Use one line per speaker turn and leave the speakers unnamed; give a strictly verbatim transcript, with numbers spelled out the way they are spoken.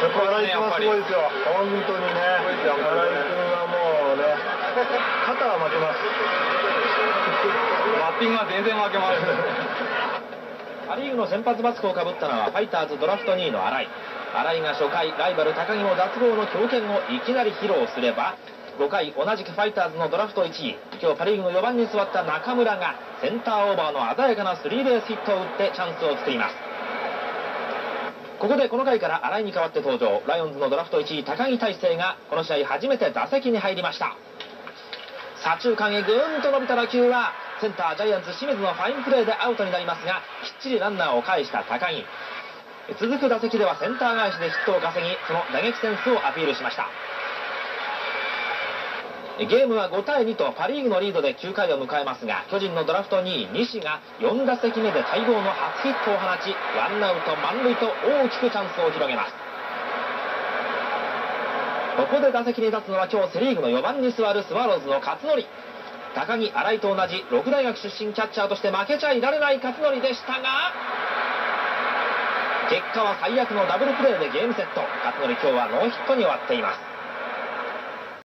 新井君はすごいですよ、本当にね。新井君はもうね、肩は負けます。
バッティングは全然負けます。
パ・リーグの先発マスクをかぶったのはファイターズドラフトにいの新井。新井が初回ライバル高木の脱帽の強肩をいきなり披露すれば、ごかい同じくファイターズのドラフトいちい、今日パ・リーグのよばんに座った中村がセンターオーバーの鮮やかなスリーベースヒットを打ってチャンスを作ります。ここでこの回から新井に代わって登場、ライオンズのドラフトいちい高木大誠がこの試合初めて打席に入りました。左中間へぐーんと伸びた打球はセンタージャイアンツ清水のファインプレーでアウトになりますが、きっちりランナーを返した高木。続く打席ではセンター返しでヒットを稼ぎ、その打撃センスをアピールしました。ゲームはごたいにとパ・リーグのリードできゅうかいを迎えますが、巨人のドラフトにい西がよん打席目で待望の初ヒットを放ち、ワンアウト満塁と大きくチャンスを広げます。ここで打席に立つのは今日セ・リーグのよばんに座るスワローズの勝則。高木、新井と同じろく大学出身キャッチャーとして負けちゃいられない勝則でしたが、結果は最悪のダブルプレーでゲームセット。勝則今日はノーヒットに終わっています。